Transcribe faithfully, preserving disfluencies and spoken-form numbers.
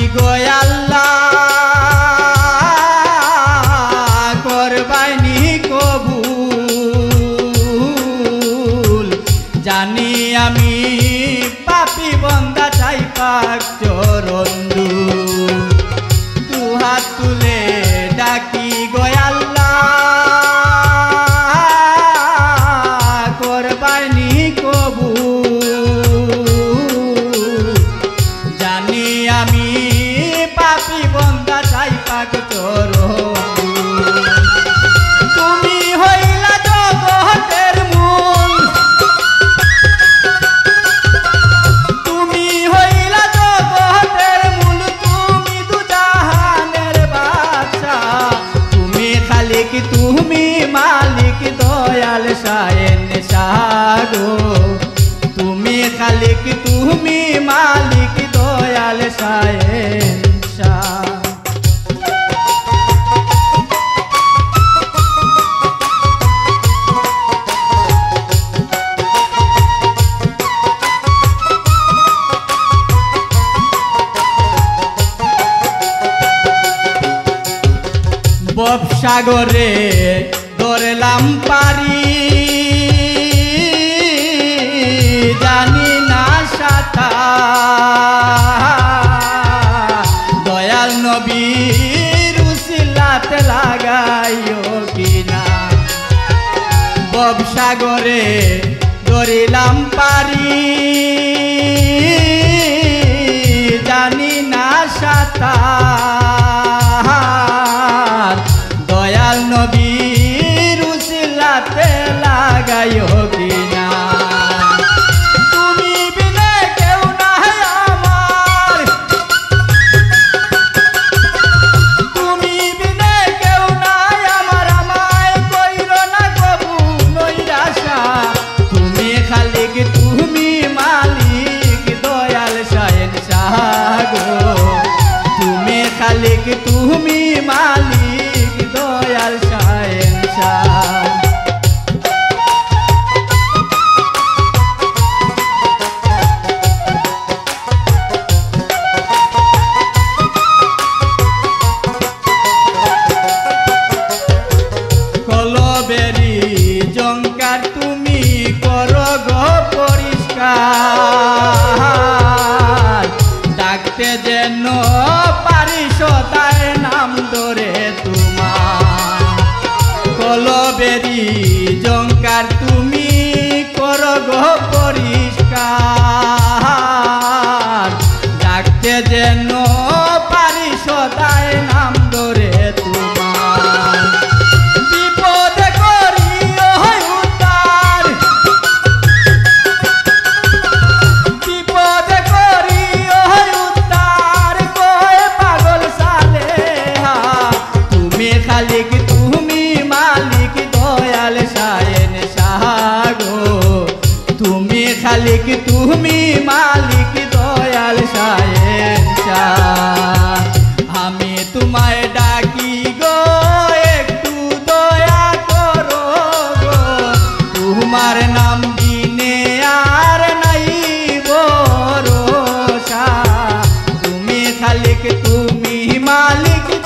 গোয়াল্লা করবাইনি কবুল জানি আমি পাপি বন্দা চাই পাক চরণ দুহাত তুলে ডাকি গোয়াল্লা করবাইনি কবুল জানি আমি পাপি বন্দা চাই পাক চরণ তুমি হইলা জগতের মূল তুমি হইলা জগতের মূল তুমি দু জাহানের বাদশা তুমি খালিক তুমি মালিক দয়াল শায়েন শাগো তুমি খালিক তুমি মালিক দয়াল শায়েন শাহ ববসাগরে ধরলাম পারি জানি না সাঁতার দয়াল নবীর উসিলাতে লাগাইও কিনা ববসাগরে ধরিলাম পারি জানি না সাঁতার দয়াল নবীর উসিলাতে লাগাইও কিনা তুমি বিনে কেউ নাই আমার তুমি বিনে কেউ নাই আমার আমায় কইর না কবু নৈরাশা তুমি খালিক তুমি মালিক দয়াল শায়েন শাহ গো তুমি খালিক তুমি মালিক দয়াল শায়েন শাহ কলবেরি জঙ্কার তুমি করো গো পরিষ্কার ডাকতে যেন পারি সদায় নাম ধরে তোমার কলবেরি জঙ্কার তুমি করো গো পরিষ্কার ডাকতে যেন পারি সদায় নাম ধরে তোমার বিপদে করিও উদ্ধার বিপদে করিও উদ্ধার কয় পাগল সালেহা তুমি খালিক তুমি মালিক দয়াল শায়েন শাহ গো তুমি খালিক তুমি মালিক দয়াল শায়েন শাহ আমি তোমায় ডাকি গো একটু দয়া করো গো তোমার নাম বিনে আর নাই ভরসা তুমি খালিক তুমি মালিক